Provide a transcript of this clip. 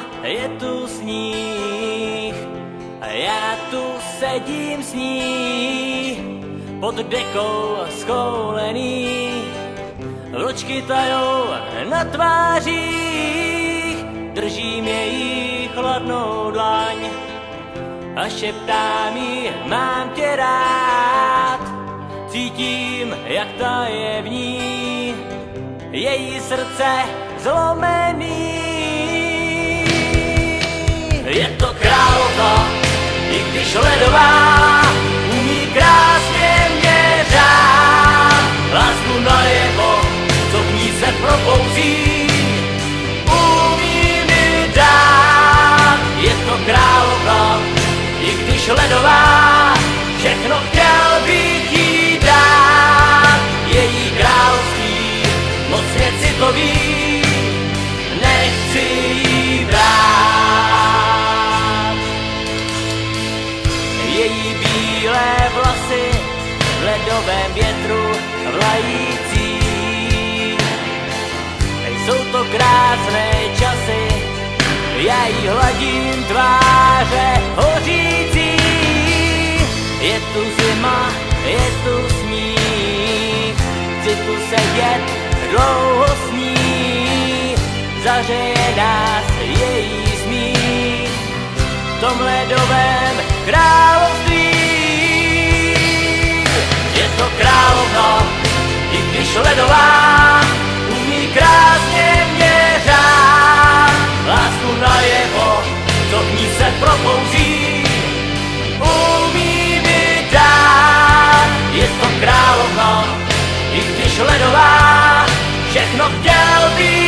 je tu sníh a já tu sedím s ní pod dekou schoulený. Vločky tajou na tvářích, držím její chladnou dlaň a šeptám jí, mám tě rád. Cítím, jak taje v ní její srdce zlomený. Je to královna, i když ledová, umí krásně mě řád. Lásku najevo, co v ní se propouzí, umí mi dát. Je to královna, i když ledová, všechno chtěl bych jí dát. Její království mocně citový, nechci jí brát. Její bílé vlasy v ledovém větru vlající, jsou to krásné časy, já jí hladím tváře hořící. Je tu zima, je tu sníh, chci tu sedět dlouho s ní, zahřeje nás její smích v tom ledovém království. Je to královna, i když ledová, umí krásně mě řád. Lásku najevo, co v ní se propouzí, umí mi dát. Je to královna, i když ledová, všechno chtěl bych